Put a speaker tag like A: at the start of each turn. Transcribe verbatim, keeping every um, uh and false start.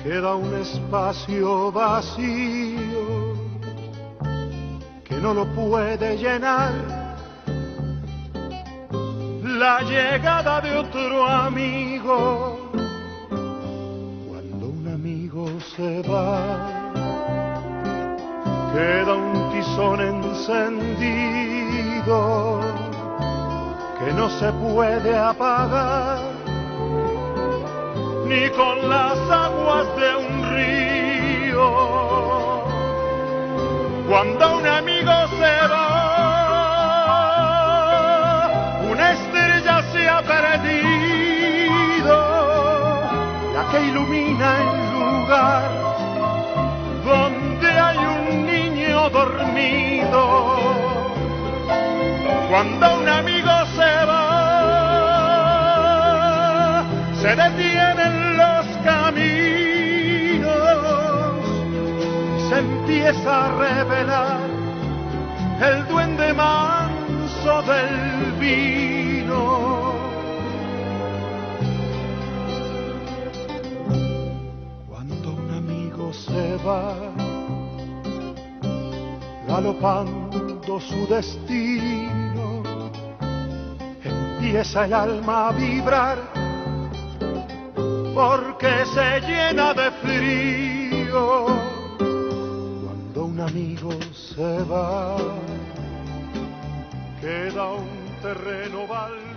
A: queda un espacio vacío que no lo puede llenar la llegada de otro amigo. Cuando un amigo se va, queda un tizón encendido que no se puede apagar ni con las aguas de un río. Cuando un amigo se va, una estrella se ha perdido, la que ilumina el lugar donde hay un niño dormido. Cuando un amigo se va, se detienen los caminos y se empieza a revelar el duende manso del vino. Cuando un amigo se va, galopando su destino, empieza el alma a vibrar porque se llena de frío. Cuando un amigo se va, queda un terreno baldío